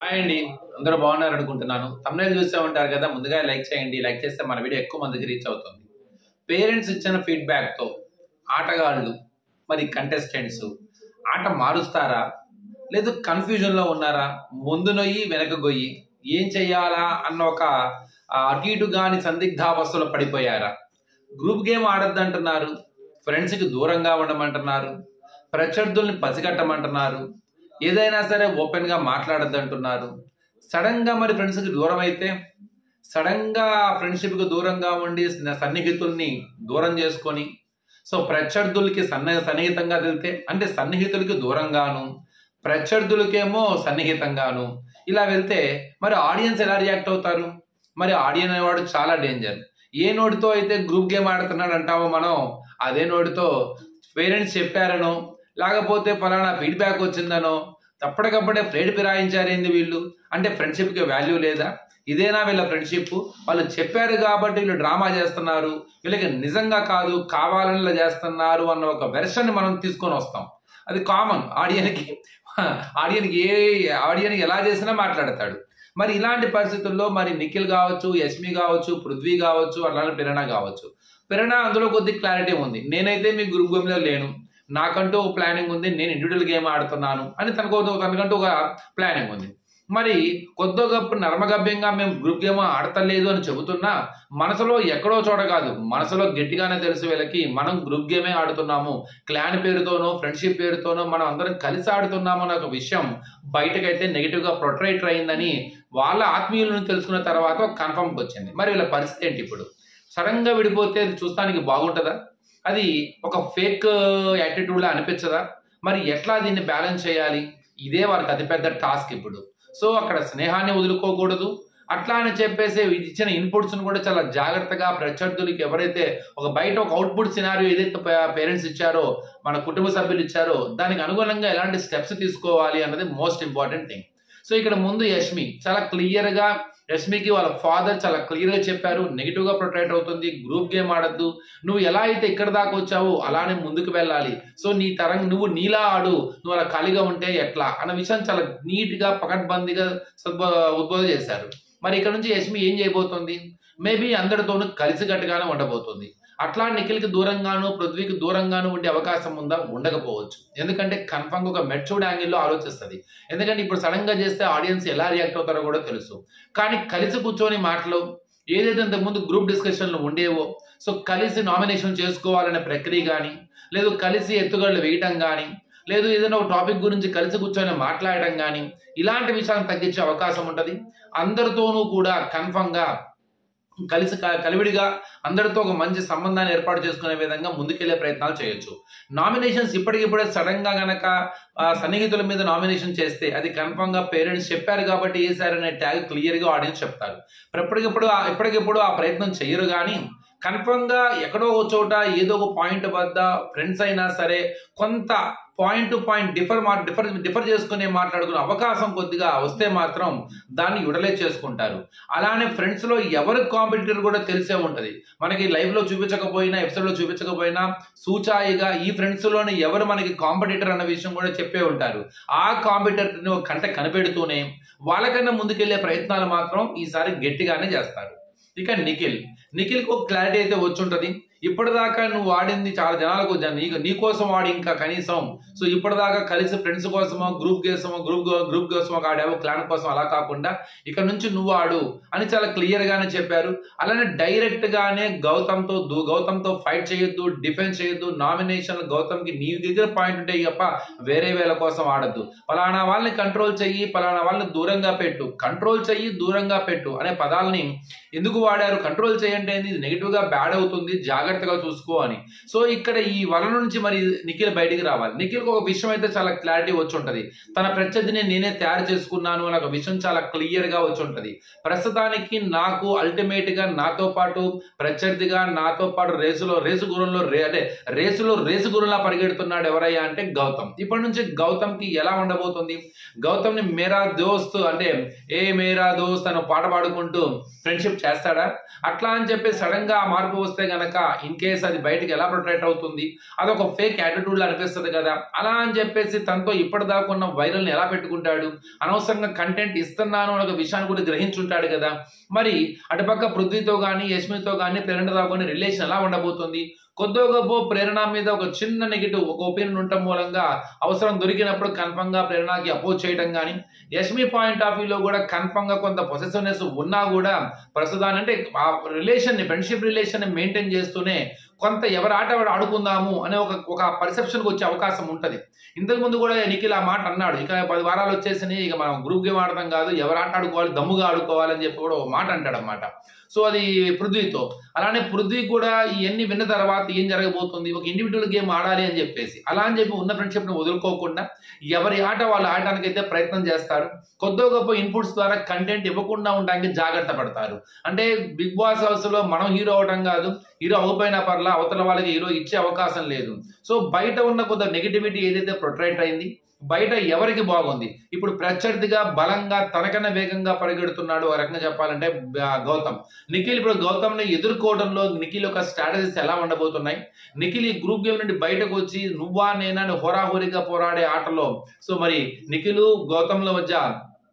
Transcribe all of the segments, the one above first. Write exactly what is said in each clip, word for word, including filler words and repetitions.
Hi అండి. అందరూ బాగున్నారు అనుకుంటున్నాను. థంబ్‌నెయిల్ చూసే ఉంటారు కదా! ముందుగా లైక్ చేయండి. లైక్ చేస్తే మన వీడియో ఎక్కువ మందికి రీచ్ అవుతుంది. పేరెంట్స్ ఇచ్చిన ఫీడ్‌బ్యాక్‌తో ఆటగాళ్ళు మరి కంటెస్టెంట్స్ ఆట మారుస్తారా? లేదు కన్‌ఫ్యూజన్‌లో ఉన్నారా? ముందు నొయ్యి వెనక గొయ్యి ఏం చేయాలా అన్న ఒక ఆహ్, అటు ఇటు గాని సందిగ్ధావస్థలో పడిపోయారా? Group game ఆడొద్దంటున్నారు. ఫ్రెండ్స్‌కి దూరంగా ఉండమంటున్నారు. ప్రత్యర్థుల్ని పసిగట్టమంటున్నారు. ఏదైనా సరే ఓపెన్‌గా మాట్లాడొద్దంటున్నారు. సడెన్‌గా మరి ఫ్రెండ్స్‌కి దూరం అయితే, సడెన్‌గా ఫ్రెండ్‌షిప్‌కి దూరంగా ఉండి స్న సన్నిహితుల్ని దూరం చేసుకొని, సో, ప్రత్యర్థులకి సన్న సన్నిహితంగా వెళ్తే అంటే సన్నిహితులకి దూరంగాను, ప్రత్యర్థులకేమో సన్నిహితంగాను ఇలా వెళ్తే మరి ఆడియన్స్ ఎలా రియాక్ట్ అవుతారు? మరి ఆడియన్ అనేవాడు చాలా డేంజర్. ఏ నోటితో అయితే గ్రూప్ గేమ్ ఆడుతున్నాడు అంటామో మనం, అదే నోటితో పేరెంట్స్ చెప్పారనో, లేకపోతే ఫలానా ఫీడ్‌బ్యాక్ వచ్చిందనో, అప్పటికప్పుడే ఫ్లైట్ ఫిరాయించారేంది వీళ్ళు? అంటే ఫ్రెండ్‌షిప్‌కి వాల్యూ లేదా? ఇదేనా వీళ్ళ ఫ్రెండ్‌షిప్పు? వాళ్ళు చెప్పారు కాబట్టి వీళ్ళు డ్రామా చేస్తున్నారు. వీళ్ళకి నిజంగా కాదు, కావాలని ఇలా చేస్తున్నారు అన్న ఒక వెర్షన్‌ని మనం తీసుకొనొస్తాం. అది కామన్ ఆడియన్‌కి. ఆడియన్‌కి ఏ ఆడియన్ ఎలా చేసినా మాట్లాడతాడు. మరి ఇలాంటి పరిస్థితుల్లో మరి నిఖిల్ గావచ్చు, యష్మి గావచ్చు, పృథ్వీ గావచ్చు, అట్లానే ప్రేరణ గావచ్చు. ప్రేరణ అందులో కొద్దిగా క్లారిటీ ఉంది. నేనైతే మీ గ్రూప్ గేమ్‌లో లేను. నాకంటూ ఒక ప్లానింగ్ ఉంది. నేను ఇండివిడ్యువల్ గేమ్ ఆడుతున్నాను అని తనకు తనకంటూ ఒక ప్లానింగ్ ఉంది. మరి కొద్దో గొప్ప నర్మగభ్యంగా మేము గ్రూప్ గేమ్ ఆడతలేదు అని చెబుతున్నా, మనసులో ఎక్కడో చోట కాదు. మనసులో గట్టిగానే తెలుసు వీళ్ళకి మనం గ్రూప్ గేమే ఆడుతున్నాము. క్లాన్ పేరుతోనో, ఫ్రెండ్‌షిప్ పేరుతోనో మనం అందరం కలిసి ఆడుతున్నాము అనే ఒక విషయం బయటకైతే నెగెటివ్‌గా ప్రొట్రైట్ అయిందని వాళ్ళ ఆత్మీయులను తెలుసుకున్న తర్వాత ఒక కన్ఫర్మ్‌కి వచ్చింది. మరి వీళ్ళ పరిస్థితి ఏంటి ఇప్పుడు? సడెన్‌గా విడిపోతే అది చూస్తానికి బాగుంటదా? అది ఒక ఫేక్ యాటిట్యూడ్‌లా అనిపించదా? మరి ఎట్లా దీన్ని బ్యాలెన్స్ చేయాలి? ఇదే వారికి అతిపెద్ద టాస్క్ ఇప్పుడు. సో, అక్కడ స్నేహాన్ని వదులుకోకూడదు. అట్లా అని చెప్పేసి ఇచ్చిన ఇన్‌పుట్స్‌ని కూడా చాలా జాగ్రత్తగా ప్రత్యర్థులకి ఎవరైతే ఒక బయట ఒక అవుట్‌పుట్ సినారియో ఏదైతే ప పేరెంట్స్ ఇచ్చారో, మన కుటుంబ సభ్యులు ఇచ్చారో, దానికి అనుగుణంగా ఎలాంటి స్టెప్స్ తీసుకోవాలి అన్నది మోస్ట్ ఇంపార్టెంట్ థింగ్. సో, ఇక్కడ ముందు యష్మి చాలా క్లియర్‌గా యష్మికి వాళ్ళ ఫాదర్ చాలా క్లియర్‌గా చెప్పారు. నెగెటివ్‌గా ప్రొట్రైట్ అవుతుంది. గ్రూప్ గేమ్ ఆడొద్దు. నువ్వు ఎలా అయితే ఇక్కడి దాకా వచ్చావో అలానే ముందుకు వెళ్ళాలి. సో, నీ తరం నువ్వు నీలా ఆడు. నువ్వు అలా ఖాళీగా ఉంటే ఎట్లా? అన్న విషయాన్ని చాలా నీట్‌గా పకడ్బందీగా సద్బ ఉద్బోధ చేశారు. మరి ఇక్కడ నుంచి యష్మి ఏం చేయబోతుంది? మేబీ అందరితోనూ కలిసికట్టుగానే ఉండబోతుంది. అట్లా నిఖిల్‌కి దూరంగాను, పృథ్వీకి దూరంగాను ఉండే అవకాశం ఉందా? ఉండకపోవచ్చు. ఎందుకంటే కన్ఫర్మ్‌గా ఒక మెచ్యూర్డ్ యాంగిల్‌లో ఆలోచిస్తది. ఎందుకంటే ఇప్పుడు సడెన్‌గా చేస్తే ఆడియన్స్ ఎలా రియాక్ట్ అవుతారో కూడా తెలుసు. కానీ కలిసి కూర్చొని మాటలు ఏదైతే ఇంతకుముందు గ్రూప్ డిస్కషన్‌లు ఉండేవో, సో, కలిసి నామినేషన్ చేసుకోవాలనే ప్రక్రియ గాని, లేదు కలిసి ఎత్తుగడలు వేయటం గాని, లేదు ఏదైనా ఒక టాపిక్ గురించి కలిసి కూర్చొని మాట్లాడడం గాని, ఇలాంటి విషయాలను తగ్గించే అవకాశం ఉంటది. అందరితోనూ కూడా కన్ఫర్మ్‌గా కలిసి క కలివిడిగా అందరితో ఒక మంచి సంబంధాన్ని ఏర్పాటు చేసుకునే విధంగా ముందుకెళ్ళే ప్రయత్నాలు చేయొచ్చు. నామినేషన్స్ ఇప్పటికిప్పుడే సడెన్‌గా గనక ఆహ్, సన్నిహితుల మీద నామినేషన్ చేస్తే అది కన్ఫర్మ్‌గా పేరెంట్స్ చెప్పారు కాబట్టి ఏసారనే ట్యాగ్ క్లియర్‌గా ఆడియన్స్ చెప్తారు. ఇప్పటికిప్పుడు ఆహ్, ఇప్పటికిప్పుడు ఆ ప్రయత్నం చెయ్యరు గానీ, కన్ఫర్మ్‌గా ఎక్కడో ఒక చోట ఏదో ఒక పాయింట్ వద్ద ఫ్రెండ్స్ అయినా సరే కొంత పాయింట్ టు పాయింట్ డిఫర్ మా డిఫర్ డిఫర్ చేసుకునే మాట్లాడుకునే అవకాశం కొద్దిగా వస్తే మాత్రం దాన్ని యుటిలైజ్ చేసుకుంటారు. అలానే ఫ్రెండ్స్‌లో ఎవరు కాంపిటీటర్ కూడా తెలిసే ఉంటది. మనకి లైవ్‌లో చూపించకపోయినా, ఎపిసోడ్‌లో చూపించకపోయినా సూచాయిగా ఈ ఫ్రెండ్స్‌లోనే ఎవరు మనకి కాంపిటీటర్ అన్న విషయం కూడా చెప్పే ఉంటారు. ఆ కాంపిటీటర్‌ని ఒక కంట కనిపెడుతూనే వాళ్ళకన్నా ముందుకెళ్ళే ప్రయత్నాలు మాత్రం ఈసారి గట్టిగానే చేస్తారు. ఇక నిఖిల్. నిఖిల్‌కి ఒక క్లారిటీ అయితే వచ్చుంటది. ఇప్పటిదాకా నువ్వు వాడింది చాలా జనాలకు జ నీ నీ కోసం వాడి ఇంకా కనీసం సో, ఇప్పటిదాకా కలిసి ఫ్రెండ్స్ కోసమో, గ్రూప్ కోసమో, గ్రూప్ గ్రూప్ కోసమో ఆడావు. క్లాన్ కోసం అలా కాకుండా ఇక నుంచి నువ్వు ఆడు అని చాలా క్లియర్‌గానే చెప్పారు. అలానే డైరెక్ట్‌గానే గౌతమ్‌తో దు గౌతమ్‌తో ఫైట్ చేయొద్దు, డిఫెన్స్ చేయొద్దు. నామినేషన్ గౌతమ్‌కి నీ దగ్గర పాయింట్ ఉంటాయి తప్ప వేరే వేళ కోసం ఆడొద్దు. పలానా వాళ్ళని కంట్రోల్ చెయ్యి, పలానా వాళ్ళని దూరంగా పెట్టు. కంట్రోల్ చెయ్యి, దూరంగా పెట్టు అనే పదాలని ఎందుకు వాడారు? కంట్రోల్ చేయండి అనేది ఇది నెగెటివ్‌గా బ్యాడ్ అవుతుంది. జాగ్రత్తగా చూసుకో అని. సో, ఇక్కడ ఈ వల నుంచి మరి నిఖిల్ బయటికి రావాలి. నిఖిల్‌కి ఒక విషయం అయితే చాలా క్లారిటీ వచ్చుంటది. తన ప్రత్యర్థిని నేనే తయారు చేసుకున్నాను అనే ఒక విషయం చాలా క్లియర్‌గా వచ్చుంటది. ప్రస్తుతానికి నాకు అల్టిమేట్‌గా నాతో పాటు ప్రత్యర్థిగా నాతో పాటు రేసులో రేసు గుర్రంలో రే అంటే రేసులో రేసు గుర్రంలా పరిగెడుతున్నాడు ఎవరయ్యా అంటే గౌతమ్. ఇప్పటి నుంచి గౌతమ్‌కి ఎలా ఉండబోతుంది? గౌతమ్‌ని మేరా దోస్త్ అంటే ఏ మేరా దోస్త్ అని పాట పాడుకుంటూ ఫ్రెండ్‌షిప్ చేస్తాడా? అట్లా అని చెప్పి సడెన్‌గా ఆ మార్పు వస్తే గనక ఇన్ కేస్ అది బయటకు ఎలా ప్రొటెక్ట్ అవుతుంది, అదొక ఫేక్ యాటిట్యూడ్ అనిపిస్తుంది కదా, అలా అని చెప్పేసి తనతో ఇప్పటిదాకా ఉన్న వైరల్ని ఎలా పెట్టుకుంటాడు, అనవసరంగా కంటెంట్ ఇస్తున్నాను అనే ఒక విషయాన్ని కూడా గ్రహించుంటాడు కదా. మరి అటుపక్క పృథ్వీతో కానీ యష్మితో కానీ ప్రేరణతో కానీ రిలేషన్ ఎలా ఉండబోతుంది, కొద్దో గొప్ప ప్రేరణ మీద ఒక చిన్న నెగిటివ్ ఒక ఒపీనియన్ ఉండటం మూలంగా అవసరం దొరికినప్పుడు కన్ఫర్మ్ గా ప్రేరణకి అపోజ్ చేయడం కానీ, యష్మి పాయింట్ ఆఫ్ వ్యూలో కూడా కన్ఫర్మ్ గా కొంత పొసెసివ్నెస్ ఉన్నా కూడా ప్రస్తుతాన్ని అంటే ఆ రిలేషన్ ని ఫ్రెండ్షిప్ రిలేషన్ ని మెయింటైన్ చేస్తూనే కొంత ఎవరి ఆట ఎవరు ఆడుకుందాము అనే ఒక ఒక పర్సెప్షన్కి వచ్చే అవకాశం ఉంటుంది. ఇంతకుముందు కూడా నిఖిల్ ఆ మాట అన్నాడు, ఇక పది వారాలు వచ్చేసినాయి, ఇక మనం గ్రూప్ గేమ్ ఆడదాం కాదు, ఎవరు ఆట ఆడుకోవాలి దమ్ముగా ఆడుకోవాలని చెప్పి కూడా ఒక మాట అంటాడు అనమాట. సో అది పృథ్వీతో. అలానే పృథ్వీ కూడా ఇవన్నీ విన్న తర్వాత ఏం జరగబోతుంది, ఒక ఇండివిజువల్ గేమ్ ఆడాలి అని చెప్పేసి అలా అని చెప్పి ఉన్న ఫ్రెండ్షిప్ ని వదులుకోకుండా ఎవరి ఆట వాళ్ళు ఆడటానికి అయితే ప్రయత్నం చేస్తారు. కొద్దో గొప్ప ఇన్పుట్స్ ద్వారా కంటెంట్ ఇవ్వకుండా ఉండడానికి జాగ్రత్త పడతారు. అంటే బిగ్ బాస్ హౌస్ లో మనం హీరో అవడం కాదు, హీరో అవ్వపోయినా పర్లా అవతల వాళ్ళకి హీరో ఇచ్చే అవకాశం లేదు. సో బయట ఉన్న కొంత నెగిటివిటీ ఏదైతే ప్రొట్రైట్ అయింది, బయట ఎవరికి బాగుంది, ఇప్పుడు ప్రత్యర్థిగా బలంగా తనకన్నా వేగంగా పరిగెడుతున్నాడు ఒక రకంగా చెప్పాలంటే గౌతమ్. నిఖిల్ ఇప్పుడు గౌతమ్ ని ఎదుర్కోవడంలో నిఖిల్ యొక్క స్ట్రాటజీస్ ఎలా ఉండబోతున్నాయి, నిఖిల్ ఈ గ్రూప్ గేమ్ నుండి బయటకు వచ్చి నువ్వా నేనా హోరాహోరీగా పోరాడే ఆటలో సో మరి నిఖిల్ గౌతమ్ల మధ్య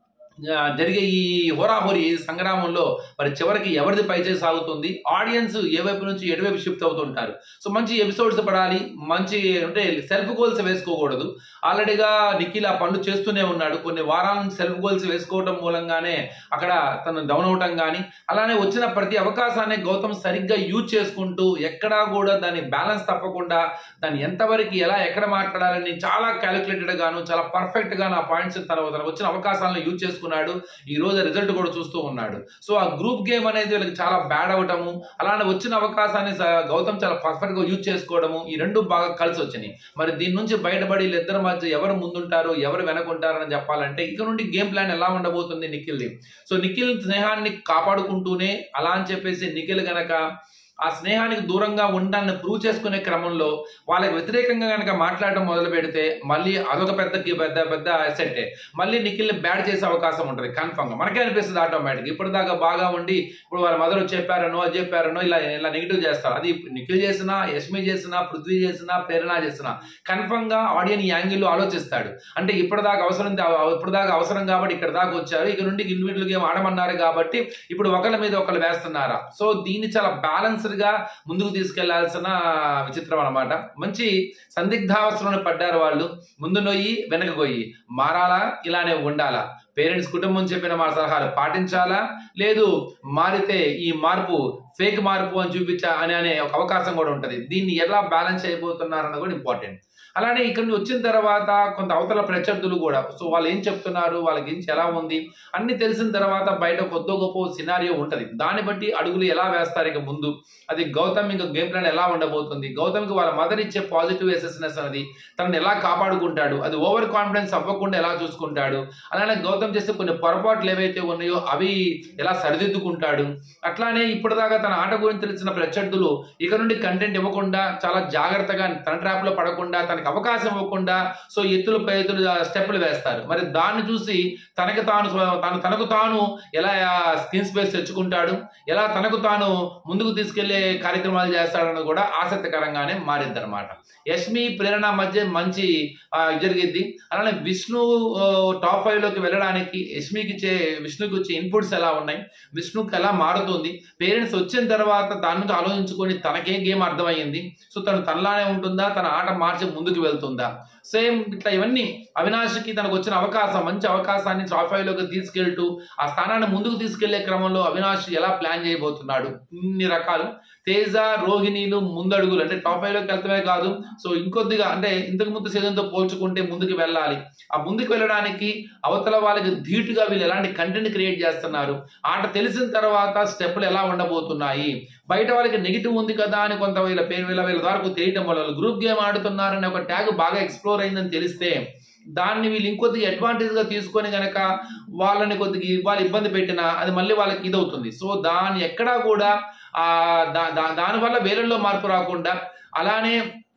జరిగే ఈ హోరాహోరీ సంగ్రామంలో మరి చివరికి ఎవరిది పైచే సాగుతుంది, ఆడియన్స్ ఏ వైపు నుంచి ఎటువైపు షిఫ్ట్ అవుతుంటారు. సో మంచి ఎపిసోడ్స్ పడాలి, మంచి అంటే సెల్ఫ్ గోల్స్ వేసుకోకూడదు. ఆల్రెడీగా నిఖిల్ ఆ పనులు చేస్తూనే ఉన్నాడు, కొన్ని వారాల నుంచి సెల్ఫ్ గోల్స్ వేసుకోవడం మూలంగానే అక్కడ తను డౌన్ అవటం కానీ, అలానే వచ్చిన ప్రతి అవకాశాన్ని గౌతమ్ సరిగ్గా యూజ్ చేసుకుంటూ ఎక్కడా కూడా దాన్ని బ్యాలెన్స్ తప్పకుండా దాన్ని ఎంతవరకు ఎలా ఎక్కడ మాట్లాడాలని చాలా క్యాలిక్యులేటెడ్ గాను చాలా పర్ఫెక్ట్ గా ఆ పాయింట్స్ తన వచ్చిన అవకాశాలను యూజ్ చేసుకున్నాడు. ఈ రోజు రిజల్ట్ కూడా చూస్తూ ఉన్నాడు. సో ఆ గ్రూప్ గేమ్ అనేది వీళ్ళకి చాలా బ్యాడ్ అవటము, అలానే వచ్చిన అవకాశాన్ని గౌతమ్ చాలా పర్ఫెక్ట్ గా యూజ్ చేసుకోవడము, ఈ రెండు బాగా కలిసి వచ్చినాయి. మరి దీని నుంచి బయటపడి వీళ్ళిద్దరి మధ్య ఎవరు ముందుంటారు ఎవరు వెనకుంటారు అని చెప్పాలంటే ఇక నుండి గేమ్ ప్లాన్ ఎలా ఉండబోతుంది నిఖిల్ది. సో నిఖిల్ స్నేహాన్ని కాపాడుకుంటూనే అలా అని చెప్పేసి నిఖిల్ గనక ఆ స్నేహానికి దూరంగా ఉండాలని ప్రూవ్ చేసుకునే క్రమంలో వాళ్ళకి వ్యతిరేకంగా కనుక మాట్లాడడం మొదలు పెడితే మళ్ళీ అదొక పెద్ద పెద్ద పెద్ద అసెట్టే, మళ్ళీ నిఖిల్ని బ్యాడ్ చేసే అవకాశం ఉంటుంది కన్ఫర్మ్గా. మనకే అనిపిస్తుంది ఆటోమేటిక్, ఇప్పటిదాకా బాగా ఉండి ఇప్పుడు వాళ్ళ మదర్ చెప్పారనో అది చెప్పారనో ఇలా ఇలా నెగిటివ్ చేస్తారు. అది నిఖిల్ చేసినా యష్మి చేసినా పృథ్వీ చేసినా ప్రేరణ చేసినా కన్ఫర్మ్గా ఆడియన్ ఈ యాంగిల్లో ఆలోచిస్తాడు. అంటే ఇప్పటిదాకా అవసరం ఇప్పటిదాకా అవసరం కాబట్టి ఇక్కడ దాకా వచ్చారు, ఇక నుండి ఇండివిజువల్ గేమ్ ఆడమన్నారు కాబట్టి ఇప్పుడు ఒకళ్ళ మీద ఒకళ్ళు వేస్తున్నారా. సో దీన్ని చాలా బ్యాలెన్స్ గా ముందుకు తీసుకెళ్లాల్సిన విచిత్రం అనమాట. మంచి సందిగ్ధావస్థలో పడ్డారు వాళ్ళు, ముందు నొయ్యి వెనక గొయ్యి, మారాలా ఇలానే ఉండాలా, పేరెంట్స్ కుటుంబం చెప్పిన మా సలహాలు పాటించాలా, లేదు మారితే ఈ మార్పు ఫేక్ మార్పు అని చూపించా అని అనే ఒక అవకాశం కూడా ఉంటుంది. దీన్ని ఎలా బ్యాలెన్స్ అయిపోతున్నారన్నది కూడా ఇంపార్టెంట్. అలానే ఇక్కడ వచ్చిన తర్వాత కొంత అవతల ప్రత్యర్థులు కూడా సో వాళ్ళు ఏం చెప్తున్నారు, వాళ్ళకి ఏం ఎలా ఉంది అన్ని తెలిసిన తర్వాత బయట కొద్దో గొప్ప సినారియో ఉంటుంది. దాన్ని బట్టి అడుగులు ఎలా వేస్తారు ఇక ముందు, అది గౌతమ్ ఇంకా గేమ్ ప్లాన్ ఎలా ఉండబోతుంది, గౌతమ్కి వాళ్ళ మదర్ ఇచ్చే పాజిటివ్ ఎసెస్నెస్ అనేది తనని ఎలా కాపాడుకుంటాడు, అది ఓవర్ కాన్ఫిడెన్స్ అవ్వకుండా ఎలా చూసుకుంటాడు, అలానే గౌతమ్ చేసే కొన్ని పొరపాట్లు ఏవైతే ఉన్నాయో అవి ఎలా సరిదిద్దుకుంటాడు. అట్లానే ఇప్పటిదాకా తన ఆట గురించి తెలిసిన ప్రత్యర్థులు ఇక నుండి కంటెంట్ ఇవ్వకుండా చాలా జాగ్రత్తగా తన ట్రాప్ లో పడకుండా తనకి అవకాశం ఇవ్వకుండా సో ఎత్తులు పైతులు స్టెప్పులు వేస్తారు. మరి దాన్ని చూసి తనకి తాను తను తనకు తాను ఎలా స్క్రీన్ స్పేస్ తెచ్చుకుంటాడు, ఎలా తనకు తాను ముందుకు తీసుకెళ్లే కార్యక్రమాలు చేస్తాడన్నది కూడా ఆసక్తికరంగానే మారింది అనమాట. యష్మి ప్రేరణ మధ్య మంచి జరిగిద్ది. అలానే విష్ణు టాప్ ఫైవ్ లోకి వెళ్ళడానికి యష్మికి ఇచ్చే విష్ణుకి వచ్చే ఇన్పుట్స్ ఎలా ఉన్నాయి, విష్ణుకి ఎలా మారుతుంది, పేరెంట్స్ వచ్చిన తర్వాత దాని నుంచి ఆలోచించుకొని తనకే గేమ్ అర్థమైంది, సో తను తనలానే ఉంటుందా, తన ఆట మార్చి ముందుకు వెళ్తుందా, సేమ్ ఇట్లా ఇవన్నీ అవినాష్కి తనకు వచ్చిన అవకాశం మంచి అవకాశాన్ని టాప్ ఫైవ్ లోకి తీసుకెళ్తూ ఆ స్థానాన్ని ముందుకు తీసుకెళ్లే క్రమంలో అవినాష్ ఎలా ప్లాన్ చేయబోతున్నాడు, ఇన్ని రకాలు తేజ రోహిణీలు ముందడుగులు అంటే టాప్ ఫైవ్ లోకి వెళ్తమే కాదు సో ఇంకొద్దిగా అంటే ఇంతకు ముందు సీజన్ తో పోల్చుకుంటే ముందుకు వెళ్ళాలి. ఆ ముందుకు వెళ్ళడానికి అవతల వాళ్ళకి ధీటుగా వీళ్ళు ఎలాంటి కంటెంట్ క్రియేట్ చేస్తున్నారు, ఆట తెలిసిన తర్వాత స్టెప్పులు ఎలా ఉండబోతున్నాయి, బయట వాళ్ళకి నెగిటివ్ ఉంది కదా అని కొంత వీళ్ళ పేరు వీళ్ళ వీళ్ళ ద్వారా తెలియటం వల్ల గ్రూప్ గేమ్ ఆడుతున్నారనే ఒక ట్యాగ్ బాగా ఎక్స్ప్లోర్ అయిందని తెలిస్తే దాన్ని వీళ్ళు ఇంకొద్దిగా అడ్వాంటేజ్ గా తీసుకొని గనక వాళ్ళని కొద్దిగా వాళ్ళు ఇబ్బంది పెట్టినా అది మళ్ళీ వాళ్ళకి ఇదవుతుంది. సో దాన్ని ఎక్కడా కూడా ఆ దానివల్ల వేలల్లో మార్పు రాకుండా అలానే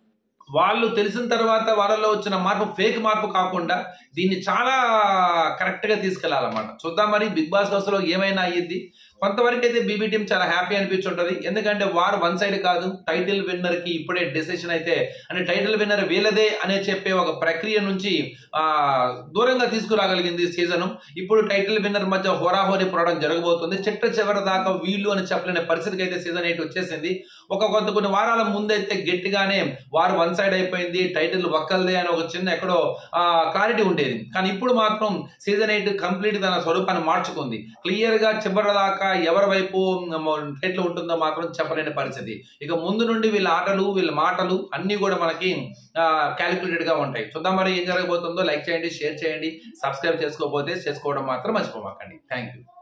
వాళ్ళు తెలిసిన తర్వాత వాళ్ళలో వచ్చిన మార్పు ఫేక్ మార్పు కాకుండా దీన్ని చాలా కరెక్ట్గా తీసుకెళ్లాలన్నమాట. చూద్దాం మరి బిగ్ బాస్ హౌస్లో ఏమైనా అయ్యింది. కొంతవరకు అయితే బీబీ టీం చాలా హ్యాపీ అనిపించుంటది. ఎందుకంటే వారు వన్ సైడ్ కాదు, టైటిల్ విన్నర్ కి ఇప్పుడే డెసిషన్ అయితే అంటే టైటిల్ విన్నర్ వీళ్ళదే అనే చెప్పే ఒక ప్రక్రియ నుంచి ఆ దూరంగా తీసుకురాగలిగింది సీజన్. ఇప్పుడు టైటిల్ విన్నర్ మధ్య హోరాహోరీ పోరాటం జరగబోతుంది. చిట్ట చివరి దాకా వీళ్ళు అని చెప్పలేని పరిస్థితికి అయితే సీజన్ ఎయిట్ వచ్చేసింది. ఒక కొంత కొన్ని వారాల ముందైతే గట్టిగానే వారు వన్ సైడ్ అయిపోయింది, టైటిల్ ఒక్కల్దే అని ఒక చిన్న ఎక్కడో ఆ క్లారిటీ ఉండేది. కానీ ఇప్పుడు మాత్రం సీజన్ ఎయిట్ కంప్లీట్ తన స్వరూపాన్ని మార్చుకుంది. క్లియర్ గా చివరి దాకా ఎవరి వైపు టైటిల్ ఉంటుందో మాత్రం చెప్పలేని పరిస్థితి. ఇక ముందు నుండి వీళ్ళ ఆటలు వీళ్ళ మాటలు అన్ని కూడా మనకి క్యాలిక్యులేటెడ్ గా ఉంటాయి. చూద్దాం మరి ఏం జరగబోతుందో. లైక్ చేయండి, షేర్ చేయండి, సబ్స్క్రైబ్ చేసుకోకపోతే చేసుకోవడం మాత్రం మర్చిపోమాకండి. Thank you.